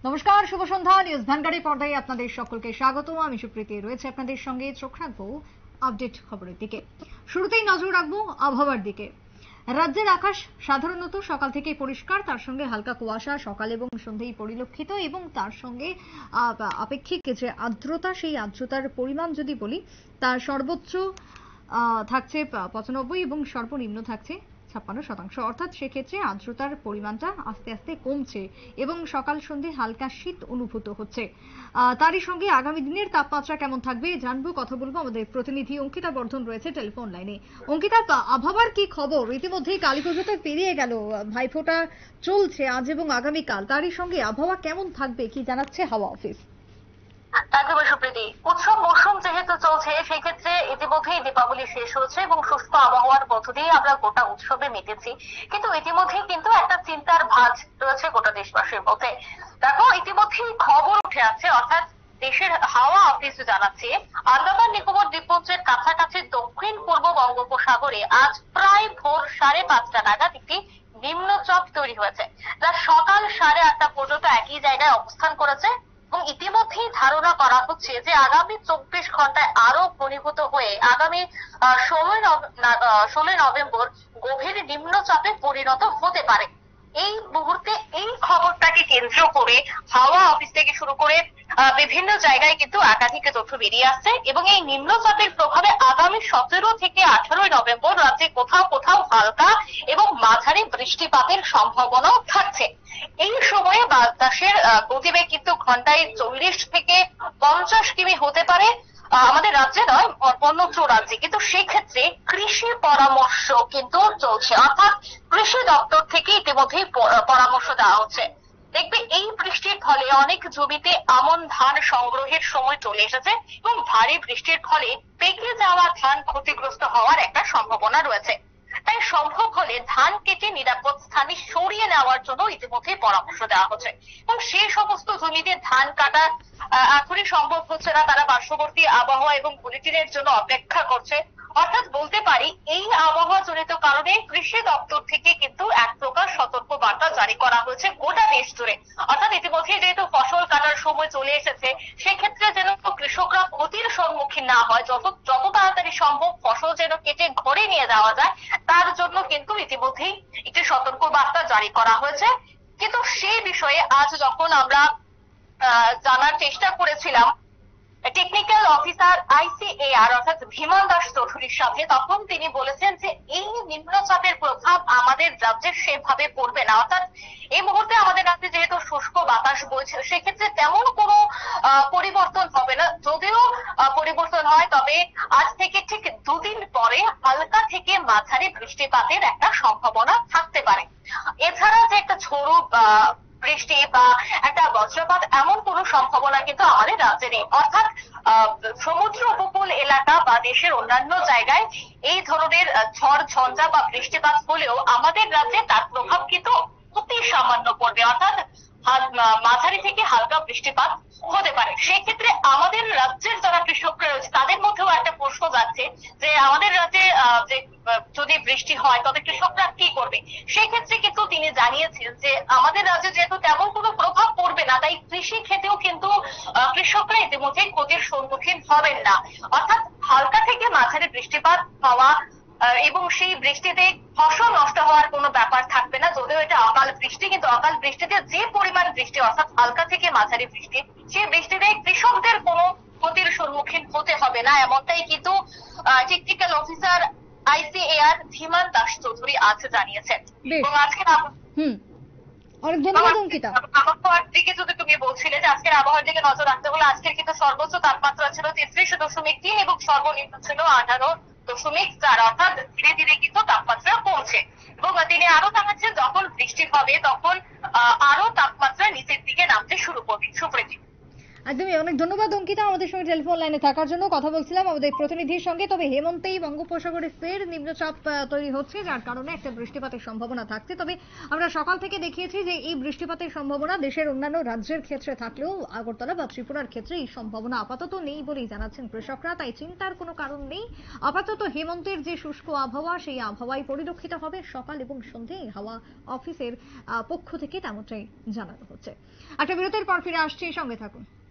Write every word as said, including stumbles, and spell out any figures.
নমস্কার, শুভ সন্ধ্যা। নিউজ ভ্যানগাড়ির পর্দায় আপনাদের সকলকে স্বাগত। আমি সুপ্রীতি রয়েছে আপনাদের সঙ্গে। চোখ রাখবো আপডেট খবরের দিকে। শুরুতেই নজর রাখবো আবহাওয়ার দিকে। রাজ্যের আকাশ সাধারণত সকাল থেকে পরিষ্কার, তার সঙ্গে হালকা কুয়াশা সকাল এবং সন্ধ্যায় পরিলক্ষিত, এবং তার সঙ্গে আপেক্ষিক যে আর্দ্রতা, সেই আর্দ্রতার পরিমাণ যদি বলি, তার সর্বোচ্চ থাকছে পঁচানব্বই এবং সর্বনিম্ন থাকছে ছাপ্পান্ন শতাংশ। অর্থাৎ সেক্ষেত্রে আর্দ্রতার পরিমাণটা আস্তে আস্তে কমছে এবং সকাল সন্ধে হালকা শীত অনুভূত হচ্ছে। তারই সঙ্গে আগামী দিনের তাপমাত্রা কেমন থাকবে জানবো, কথা বলবো। আমাদের প্রতিনিধি অঙ্কিতা বর্ধন রয়েছে টেলিফোন লাইনে। অঙ্কিতা, আবহাওয়ার কি খবর? ইতিমধ্যেই কালী পুজো তো পেরিয়ে গেল, ভাইফোঁটা চলছে আজ এবং আগামীকাল, তারই সঙ্গে আবহাওয়া কেমন থাকবে কি জানাচ্ছে হাওয়া অফিস? একেবারে সুপ্রীতি, উৎসব মৌসুম যেহেতু চলছে, সেক্ষেত্রে ইতিমধ্যেই দীপাবলি শেষ হচ্ছে এবং শুষ্ক আবহাওয়ার মধ্য দিয়ে আমরা গোটা উৎসবে মেতেছি। কিন্তু ইতিমধ্যেই কিন্তু একটা চিন্তার ভাঁজ রয়েছে গোটা দেশবাসীর মধ্যে। দেখো, ইতিমধ্যেই খবর উঠে আছে, অর্থাৎ দেশের হাওয়া অফিস জানাচ্ছে আন্দামান নিকোবর দ্বীপপুঞ্জের কাছাকাছি দক্ষিণ পূর্ব বঙ্গোপসাগরে আজ প্রায় ভোর সাড়ে পাঁচটা নাগাদ একটি নিম্নচাপ তৈরি হয়েছে, যা সকাল সাড়ে আটটা পর্যন্ত একই জায়গায় অবস্থান করেছে এবং ইতিমধ্যেই ধারণা করা হচ্ছে যে আগামী চব্বিশ ঘন্টায় আরো ঘনীভূত হয়ে আগামী ষোলোই ষোলোই নভেম্বর গভীর নিম্নচাপে পরিণত হতে পারে। এই মুহূর্তে এই খবরটাকে কেন্দ্র করে হাওয়া অফিস থেকে শুরু করে বিভিন্ন জায়গায় কিন্তু একাধিক তথ্য বেরিয়ে আসছে এবং এই নিম্নচাপের প্রভাবে আগামী সতেরো থেকে আঠারোই নভেম্বর রাজ্যে কোথাও কোথাও হালকা এবং মাঝারি বৃষ্টিপাতের সম্ভাবনাও থাকছে। এই সময়ে বাতাসের গতিবেগ কিন্তু ঘন্টায় চল্লিশ থেকে পঞ্চাশ কিমি হতে পারে আমাদের রাজ্যে নয়, অন্যত্র রাজ্যে। কিন্তু সেক্ষেত্রে কৃষি পরামর্শ কিন্তু চলছে, অর্থাৎ কৃষি দপ্তর থেকে ইতিমধ্যেই পরামর্শ দেওয়া হচ্ছে। দেখবে, এই বৃষ্টির ফলে অনেক জমিতে আমন ধান সংগ্রহের সময় চলে এসেছে এবং ভারী বৃষ্টির ফলে পেকে যাওয়া ধান ক্ষতিগ্রস্ত হওয়ার একটা সম্ভাবনা রয়েছে। তাই সম্ভব হলে ধান কেটে নিরাপদ স্থানে সরিয়ে নেওয়ার জন্য ইতিমধ্যে পরামর্শ দেওয়া হচ্ছে এবং সেই সমস্ত জমিতে ধান কাটা এখনই সম্ভব হচ্ছে না, তারা পার্শ্ববর্তী আবহাওয়া এবং বুলেটিনের জন্য অপেক্ষা করছে। অর্থাৎ বলতে পারি, এই আবহাওয়া জনিত কারণে কৃষি দপ্তর থেকে কিন্তু এক প্রকার সতর্ক বার্তা জারি করা হয়েছে গোটা দেশ জুড়ে। অর্থাৎ ইতিমধ্যে যেহেতু ফসল কাটার সময় চলে এসেছে, সেক্ষেত্রে যেন কৃষকরা ক্ষতির সম্মুখীন না হয়, যত যত তাড়াতাড়ি সম্ভব ফসল যেন কেটে ঘরে নিয়ে যাওয়া যায়, তার জন্য কিন্তু ইতিমধ্যেই একটি সতর্ক বার্তা জারি করা হয়েছে। কিন্তু সেই বিষয়ে আজ যখন আমরা জানার চেষ্টা করেছিলাম টেকনিক্যাল অফিসার আইসিএআর অর্থাৎ ধীমান দাস চৌধুরীর সাথে, তখন তিনি বলেছেন যে এই নিম্নচাপের প্রভাব আমাদের রাজ্যে সেভাবে পড়বে না। অর্থাৎ এই মুহূর্তে আমাদের রাজ্যে যেহেতু শুষ্ক বাতাস বইছে, সেক্ষেত্রে তেমন কোনো পরিবর্তন হবে না। যদিও পরিবর্তন হয়, তবে আজ থেকে ঠিক দুদিন পরে হালকা থেকে মাঝারি বৃষ্টিপাতের একটা সম্ভাবনা থাকতে পারে। এছাড়া যে একটা ঝোড়ো বৃষ্টি বা একটা বজ্রপাত, এমন কোন সম্ভাবনা কিন্তু আমাদের রাজ্যে নেই। অর্থাৎ সমুদ্র উপকূল এলাকা বা দেশের অন্যান্য জায়গায় এই ধরনের ঝড় ঝঞ্ঝা বা বৃষ্টিপাত হলেও আমাদের রাজ্যে তার প্রভাব কিন্তু অতি সামান্য পড়বে, অর্থাৎ মাঝারি থেকে হালকা বৃষ্টিপাত হতে পারে। সেক্ষেত্রে আমাদের রাজ্যের যারা কৃষকরা রয়েছে, তাদের মধ্যেও একটা প্রশ্ন যাচ্ছে যে আমাদের রাজ্যে যে যদি বৃষ্টি হয় তবে কৃষকরা কি করবে। সেক্ষেত্রে কিন্তু তিনি জানিয়েছেন যে আমাদের রাজ্যে যেহেতু তেমন কোনো প্রভাব পড়বে না, তাই কৃষি ক্ষেত্রেও কিন্তু কৃষকরা ইতিমধ্যে ক্ষতির সম্মুখীন হবেন না। অর্থাৎ হালকা থেকে মাঝারি বৃষ্টিপাত হওয়া এবং সেই বৃষ্টিতে ফসল নষ্ট হওয়ার কোনো ব্যাপার থাকবে না। যদিও এটা অকাল বৃষ্টি, কিন্তু অকাল বৃষ্টিতে যে পরিমাণ বৃষ্টি, অর্থাৎ হালকা থেকে মাঝারি বৃষ্টি, সেই বৃষ্টিতে কৃষকদের কোনো ক্ষতির সম্মুখীন হতে হবে না, এমনটাই কিন্তু technical officer ICAR Dhiman Das Chowdhury আজ জানিয়েছেন। এবং আজকের আবহাওয়ার দিকে যদি তুমি বলছিলে যে আজকের আবহাওয়ার দিকে নজর রাখতে হলে, আজকের কিন্তু সর্বোচ্চ তাপমাত্রা ছিল তেত্রিশ দশমিক তিন এবং সর্বনিম্ন ছিল আঠারো দশমিক চার, অর্থাৎ ধীরে ধীরে কিন্তু তাপমাত্রা কমছে। এবং তিনি আরো জানাচ্ছেন যখন বৃষ্টি হবে তখন আরো তাপমাত্রা নিচের দিকে নামতে শুরু করবে। সুপ্রীতি, একদমই, অনেক ধন্যবাদ অঙ্কিতা আমাদের সঙ্গে টেলিফোন লাইনে থাকার জন্য। কথা বলছিলাম আমাদের প্রতিনিধির সঙ্গে। তবে হেমন্তেই বঙ্গোপসাগরে ফের নিম্নচাপ আহ, তৈরি হচ্ছে, যার কারণে একটা বৃষ্টিপাতের সম্ভাবনা থাকছে। তবে আমরা সকাল থেকে দেখিয়েছি যে এই বৃষ্টিপাতের সম্ভাবনা দেশের অন্যান্য রাজ্যের ক্ষেত্রে থাকলেও আগরতলা বা ত্রিপুরার ক্ষেত্রে এই সম্ভাবনা আপাতত নেই বলেই জানাচ্ছেন কৃষকরা। তাই চিন্তার কোনো কারণ নেই। আপাতত হেমন্তের যে শুষ্ক আবহাওয়া, সেই আবহাওয়াই পরিলক্ষিত হবে সকাল এবং সন্ধে। হাওয়া অফিসের আহ, পক্ষ থেকে তেমনটাই জানানো হচ্ছে। একটা বিরতির পর ফিরে আসছি, সঙ্গে থাকুন।